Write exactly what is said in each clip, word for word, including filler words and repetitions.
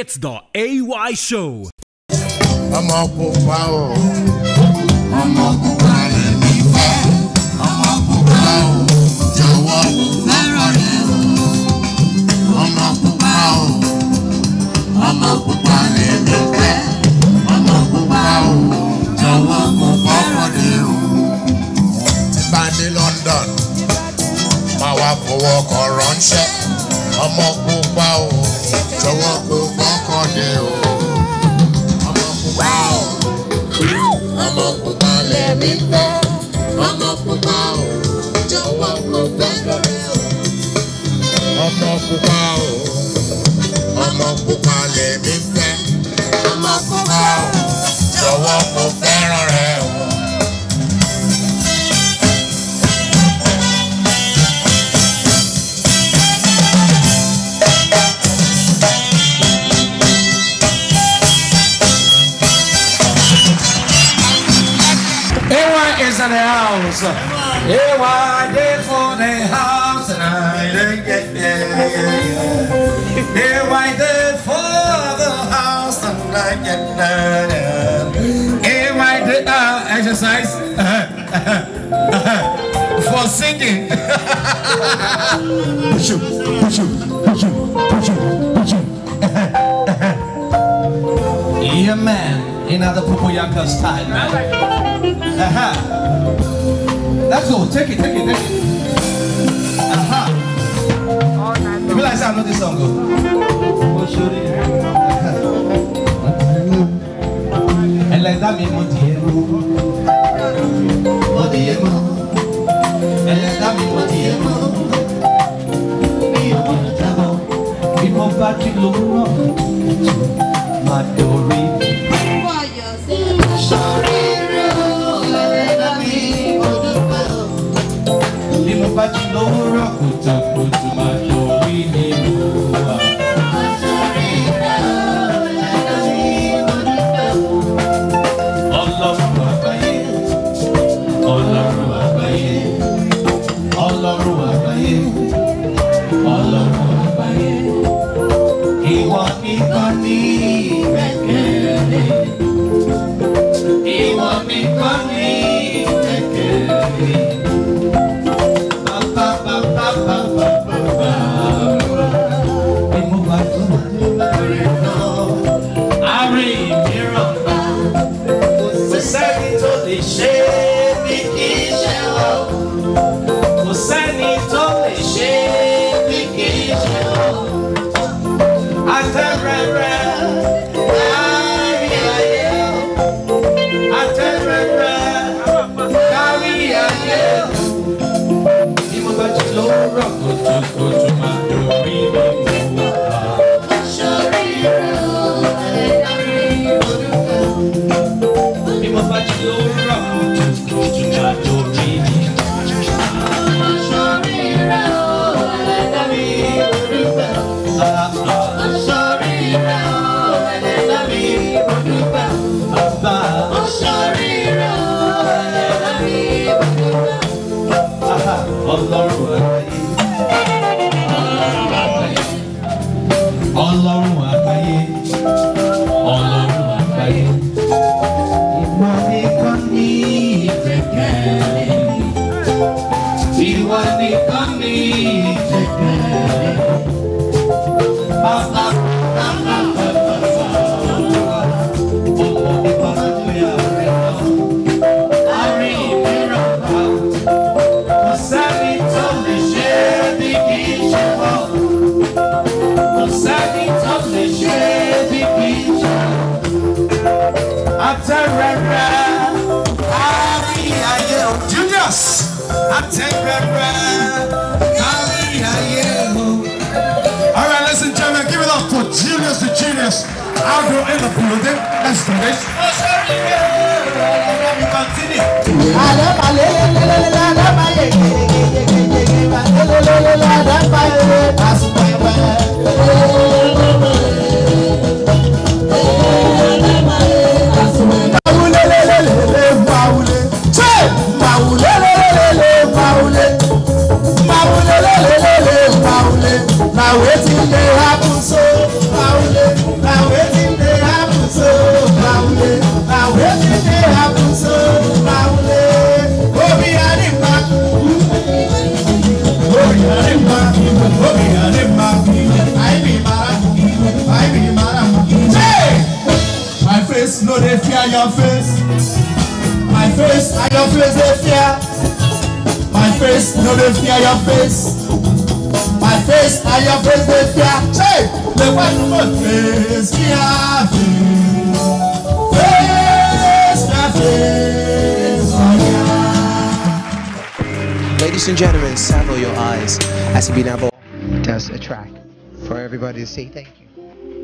It's the A Y Show. I'm a pupa, I'm a pupa, let me fẹ́. I'm a pupa, jọ̀wọ́ fẹ́ràn rẹ̀ o. I'm a pupa, I'm a pupa, let me fẹ́. I'm a pupa, jọ̀wọ́ fẹ́ràn rẹ̀ o. Tí bá dé London, máa wá fowó kan ránṣẹ́. I'm a pupa, jọ̀wọ́ fọ́kàn rẹ̀ o. I'm a pupa, let me fẹ́. I'm a pupa, jọ̀wọ́ kò fẹ́ràn rẹ̀ o. I'm a pupa, I'm a pupa, let me fẹ́. I'm a pupa, jọ̀wọ́ kò fẹ́ràn rẹ̀ o. Is in the house. Yeah, why they for the house tonight? Yeah, yeah, yeah. Yeah, why they for the house tonight? Yeah, yeah. Yeah, why they uh, exercise for singing. Push it, push it, push it, push it, push it. Yeah, man. Another Popoyaka style, man. Aha. Let's go. Take it, take it, take it. Aha. You realize I know this song, go. Oh, sure. And like that, me motiemo. Motiemo. And like that, me motiemo. Me motiemo. Me mo battery low. My dory. But you know, rock with a good to my door. We need you. All of Ruabaye, all of Ruabaye, all of Ruabaye, all of Ruabaye. He want me, Connie, Bekele. He want me, Connie, Bekele. Alright, ladies and gentlemen, give it up for Julius the Genius. I'll go in the building. Let's do this. Now waiting they happen so. face they fear. My face, no they fear your face. My face and your face they fear. Hey, the one my face fear me. Face my face, oh yeah. Ladies and gentlemen, sample your eyes as Binabo does a track for everybody to say thank you.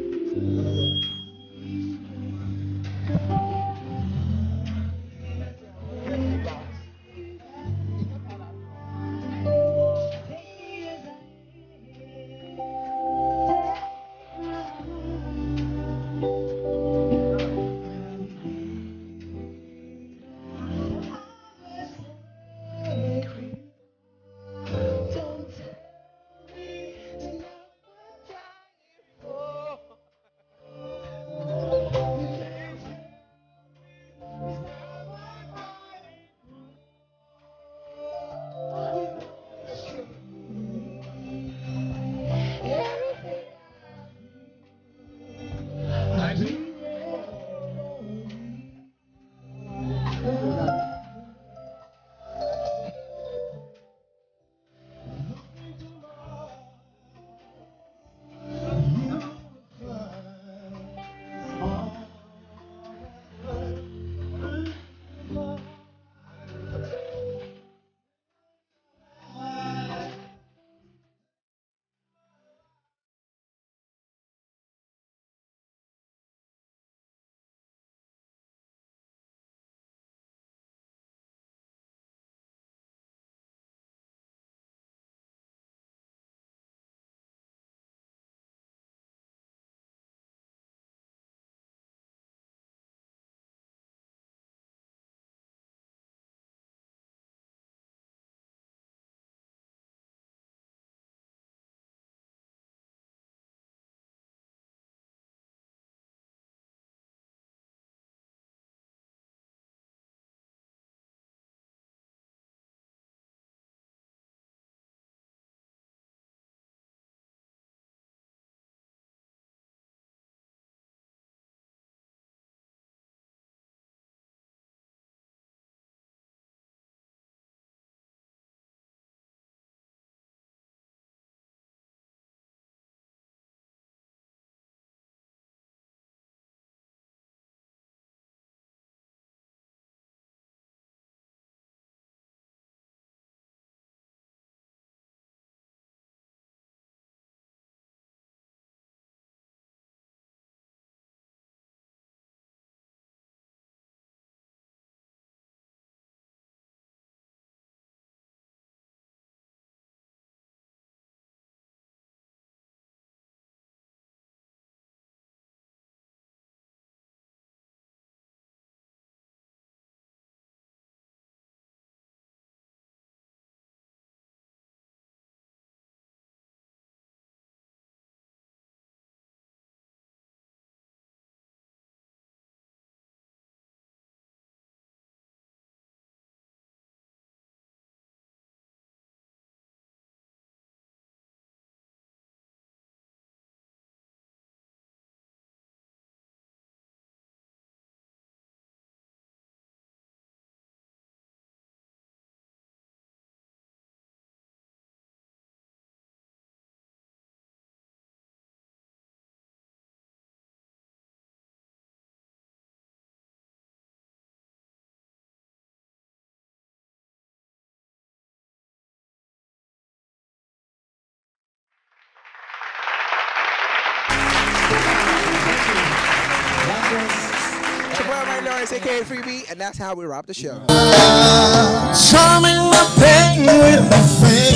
A K A Freebie, and that's how we wrap the show. Charming my pain with my face.